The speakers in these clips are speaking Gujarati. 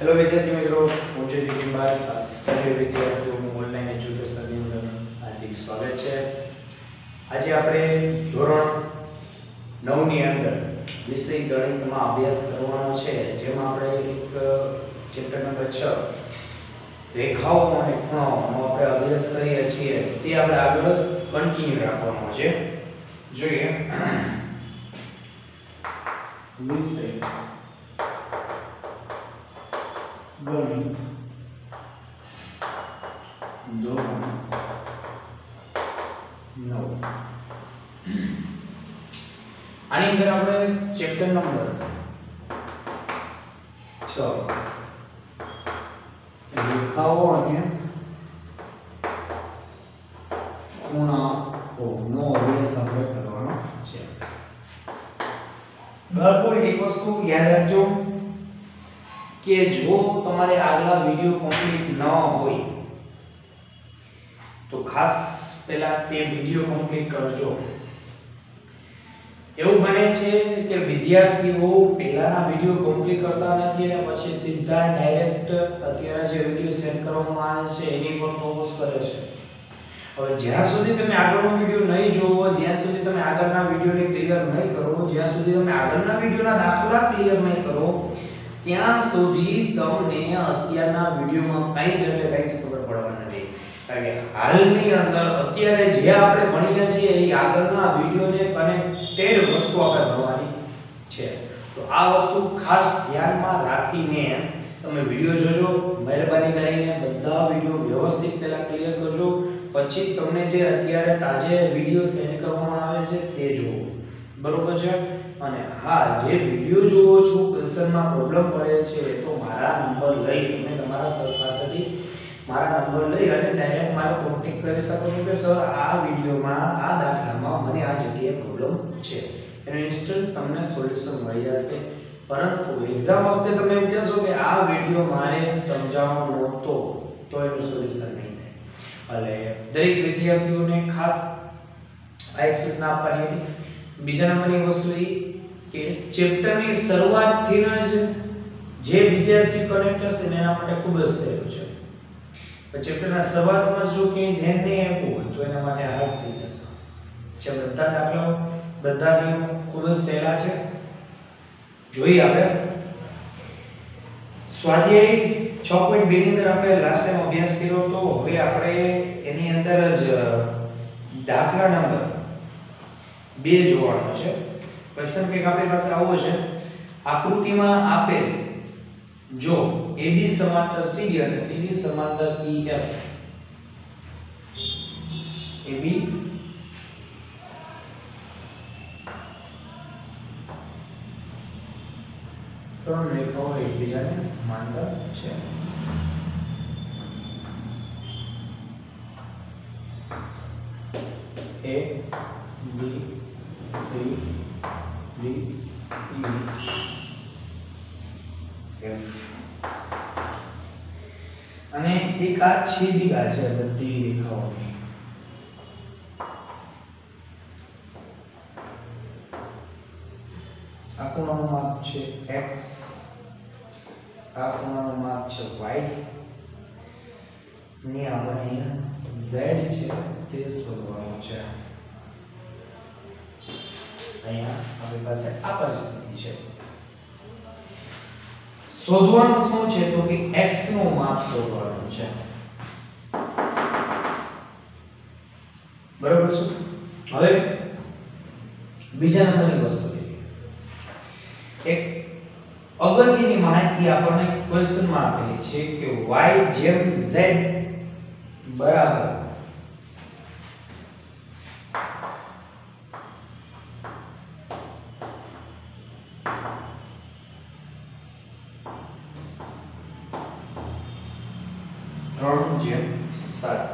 હેલો વિદ્યાર્થી મિત્રો, હું જે જીતીબાઈ સર્વે વિદ્યાર્થીઓનું ઓનલાઈન એજ્યુકેશનની અંદર હાર્દિક સ્વાગત છે. આજે આપણે ધોરણ 9 ની અંદર વિષય ગણિતમાં અભ્યાસ કરવાનો છે, જેમાં આપણે એક ચેપ્ટર નંબર 6 રેખાઓ અને ખૂણાઓનો આપણે અભ્યાસ કરીએ છીએ. તે આપણે આગળ કન્ટિન્યુ રાખવાનો છે. જોઈએ વિષય ગણિત ધોરણ 9. આની અંદર આપણે ચેપ્ટર નંબર 6 રેખાઓ અને ખૂણાઓનો અભ્યાસ આપણે કરવાનો છે. બરાબર, એક વસ્તુ યાદ રાખજો કે જો તમારે આગલા વિડિયો કમ્પ્લીટ ન હોય તો ખાસ પહેલા તે વિડિયો કમ્પ્લીટ કરજો. એવું બને છે કે વિદ્યાર્થીઓ પહેલાના વિડિયો કમ્પ્લીટ કરતા નથી અને પછી સીધા ડાયરેક્ટ અત્યારે જે વિડિયો સેટ કરવામાં આવે છે એની પર ફોકસ કરે છે. હવે જ્યાં સુધી તમે આગળનો વિડિયો નહીં જોવો, જ્યાં સુધી તમે આગળના વિડિયોને ક્લિયર નહીં કરો, જ્યાં સુધી તમે આગળના વિડિયોના દાખલા ક્લિયર નહીં કરો, ત્યાં સુધી તમને અત્યારના વિડિયોમાં કંઈ જ એટલે કંઈ જ ખબર પડવાની નથી. કારણ કે હાલની અંદર અત્યારે જે આપણે ભણીએ છીએ એ આગળના વિડિયોને કનેક્ટેડ વસ્તુ આપણે ભણવાની છે. તો આ વસ્તુ ખાસ ધ્યાનમાં રાખીને તમે વિડિયો જોજો. મહેરબાની કરીને બધા વિડિયો વ્યવસ્થિત પહેલા ક્લિયર કરજો, પછી તમને જે અત્યારે તાજે વિડિયો સેન્ડ કરવામાં આવે છે તે જુઓ. બરોબર છે? અને હા, જે વિડિયો જોવો છો ક્વેશ્ચનમાં પ્રોબ્લેમ પડે છે તો મારા નંબર લઈ અને તમારા સર પાસેથી મારા નંબર લઈ અને ડાયરેક્ટ મારો કોન્ટેક્ટ કરી શકો છો કે સર આ વિડિયોમાં આ દાખલામાં મને આ જગ્યાએ પ્રોબ્લેમ છે. એનો ઇન્સ્ટન્ટ તમને સોલ્યુશન મળી જશે. પરંતુ એક્ઝામ વખતે તમે એમ કહેશો કે આ વિડિયો મારે સમજાવવાનો નહોતો તો એનું સોલ્યુશન નહીં થાય. એટલે દરેક વિદ્યાર્થીઓને ખાસ આ એક સૂચના આપવાની હતી. બીજા નંબરની વસ્તુ એ કે ચેપ્ટરની શરૂઆતથી જ જે વિદ્યાર્થી કનેક્ટ હશે ને એના માટે ખૂબ જ સહેલું છે. પણ ચેપ્ટરના શરૂઆતમાં જો કે ધ્યાન નહીં આપવું હોય તો એના માટે હાર્ડ થઈ જશે. બધા દાખલાઓ બધા નિયમો ખૂબ જ સહેલા છે. જોઈએ આપણે સ્વાધ્યાય 6.2 ની અંદર આપણે લાસ્ટ ટાઈમ અભ્યાસ કર્યો તો હવે આપણે એની અંદર જ દાખલા નંબર 2 જોવાનો છે. ક્વેશ્ચન કે આપણી પાસે આવો છે. આકૃતિમાં આપેલ જો AB સમાંતર CD અને CD સમાંતર EF, AB ત્રણ રેખાઓ એકબીજાને સમાંતર છે. A B C D E F અને એક આ છેદિકા છે બધી રેખાઓની. આ ખૂણાનું માપ છે x, આ ખૂણાનું માપ છે y ને આપણે અહીંયા z છે તે શોધવાનું છે. અહીંયા આપણી પાસે આ પરિસ્થિતિ છે. શોધવાનું શું છે તો કે x નું માપ શોધવાનું છે. બરાબર છે? હવે બીજા નંબરની વસ્તુ એક અગત્યની માહિતી આપણને ક્વેશ્ચનમાં આપેલી છે કે y જેમ z બરાબર જેમ 7.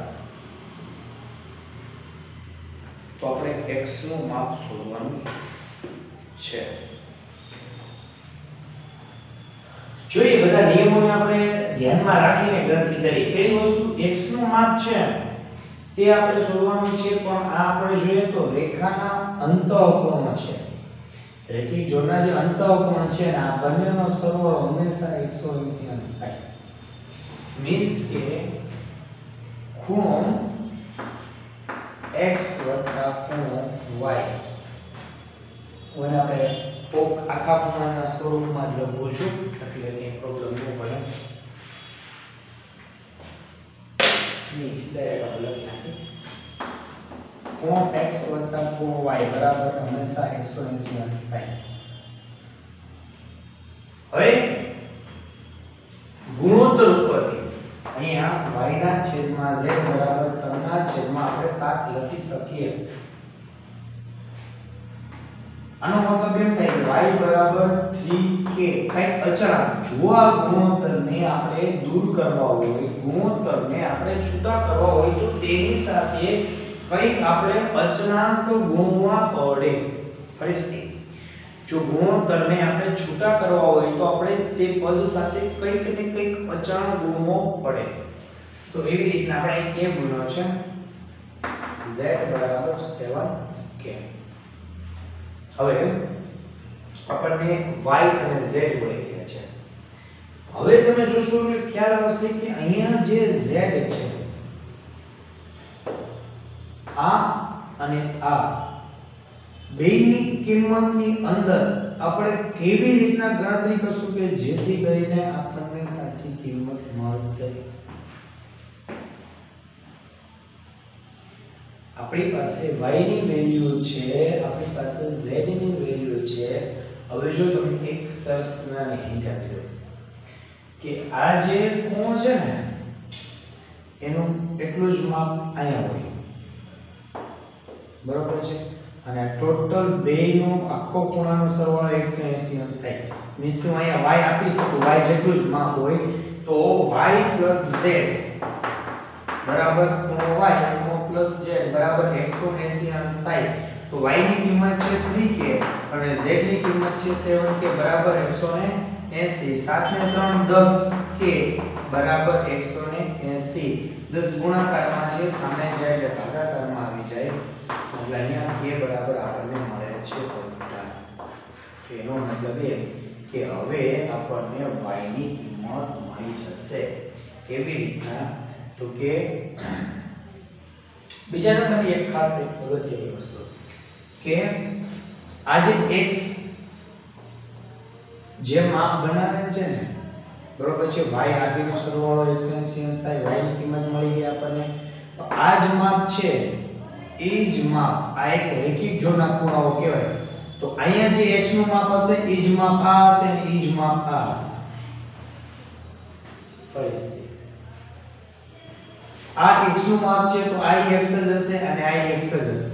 તો આપણે x નું માપ શોધવાનું છે. જોઈએ બધા નિયમોને આપણે ધ્યાનમાં રાખીને ગણતરી કરી. પહેલી વસ્તુ x નું માપ છે તે આપણે શોધવાનું છે, પણ આ આપણે જોઈએ તો રેખાના અંતઃકોણ છે. રેખિક જોડના જે અંતઃકોણ છે ને આ બંનેનો સરવાળો હંમેશા 180 અંશ થાય. મીન્સ કે ખૂણો x વત્તા ખૂણો y, અને આપણે આખા ખૂણાના સ્વરૂપમાં જ લખું છું એટલે કંઈ પ્રોબ્લેમ ન પડે. ખૂણો x વત્તા ખૂણો y બરાબર હંમેશા 180 અંશ થાય. હવે ગુણોત્તર ઉપરથી અહીંયા y ના છેદમાં z બરાબર 3 ના છેદમાં આપણે 7 લખી શકીએ. આનો મતલબ એમ થાય કે y બરાબર 3k કંઈક અચળાંક. જો આ ગુણોત્તરને આપણે દૂર કરવા હોય, ગુણોત્તરને આપણે છૂટા કરવા હોય તો તેની સાથે કંઈક આપણે અચળાંક ગુણવા પડે. ફરીથી જો ગુણોત્તરને આપણે છૂટા કરવા હોય તો આપણે તે પદ સાથે કંઈક ને કંઈક અચળાંક ગુણવો પડે. તો એવી રીતના આપણે અહીં કેમ ગુણ્યો છે z બરાબર 7k. હવે આપણને y અને z મળી ગયા છે. હવે તમે જોશો કે ખ્યાલ આવશે કે અહીંયા જે z છે આ અને આ બેયની કિંમતની અંદર આપણે કેવી રીતના ગણતરી કરશું કે જેથી કરીને આપણને સાચી કિંમત મળશે. આપણી પાસે y ની વેલ્યુ છે, આપણી પાસે z ની વેલ્યુ છે. હવે જો તમે એક સરસ નાની હિન્ટ આપી દો કે આ જે ખૂણો છે ને એનું એટલું જ માપ અહીંયા હોય, બરોબર છે, અને ટોટલ બેયનો આખો ખૂણાનો સરવાળો 180 અંશ થાય. મીન્સ કે અહીંયા y આપી શકું, y જેટલું જ માપ હોય તો y z બરાબર ખૂણો y પ્લસ z બરાબર 180 અંશ થાય. તો y ની કિંમત છે 3k અને z ની કિંમત છે 7k બરાબર 180. 7 ને 3 10k બરાબર 180. 10 ગુણાકારમાં છે, સામે જાય એટલે ભાગાકારમાં આવી જાય એટલે અહીંયા k બરાબર આપણને મળે છે 15. એનો મતલબ એ કે હવે આપણને y ની કિંમત મળી જશે. કેવી રીતના? તો કે બીજા નંબરની એક ખાસ અગત્યની વસ્તુ કે આ જે x જે માપ બનાવે છે ને, બરોબર છે, y આગળનો સરવાળો 180 અંશ થાય, y ની કિંમત મળી ગઈ આપણને. તો આ જ માપ છે એ જ માપ આ એક રેખિક જોડના ખૂણાઓ કહેવાય. તો અહીંયા જે x નું માપ હશે એ જ માપ આ હશે અને એ જ માપ આ હશે. ફરીથી આ x નું માપ છે તો આ x જ હશે અને આ x જ હશે.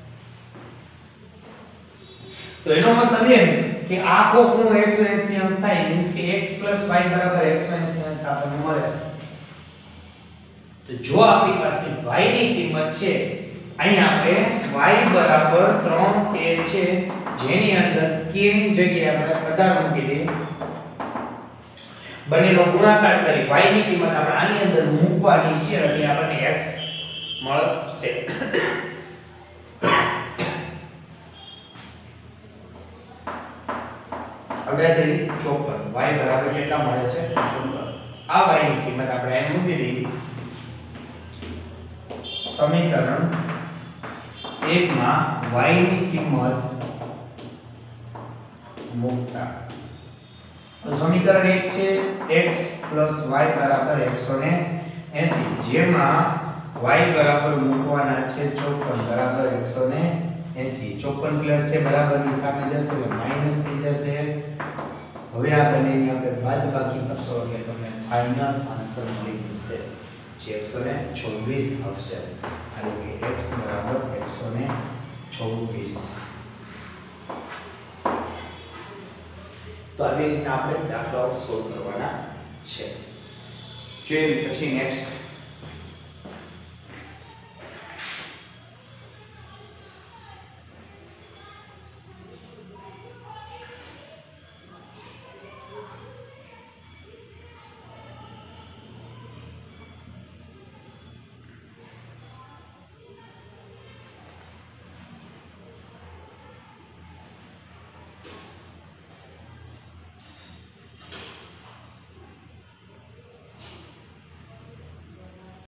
તો એનો મતલબ એમ કે આખો ખૂણો 180 અંશ થાય. મીન્સ કે x y બરાબર 180 અંશ આપણને મળે. તો જો આપણી પાસે y ની કિંમત છે, અહીં આપણે y બરાબર 3k છે જેની અંદર k ની જગ્યાએ આપણે 18 મૂકી દઈએ. બંનેનો ગુણાકાર કરી y ની કિંમત આપણે આની અંદર મૂકવાની છે એટલે આપણને x મળશે. 54 y બરાબર કેટલા મળે છે 54. આ y ની કિંમત આપણે અહીં મૂકી દીધી. સમીકરણ 1 માં y ની કિંમત મૂકતા સમીકરણ 1 છે x y બરાબર 180, જેમાં y બરાબર મૂકવાના છે 54 બરાબર 180. 54 પ્લસ છે બરાબરની સામે જશે એટલે માઈનસ થઈ જશે. હવે આ બંનેની આપણે બાદબાકી કરશો એટલે તમને ફાઇનલ આન્સર મળી જશે જે 124 આવશે. એટલે કે x બરાબર 124. તો આવી રીતના આપણે દાખલાઓ સોલ્વ કરવાના છે. જોઈએ પછી નેક્સ્ટ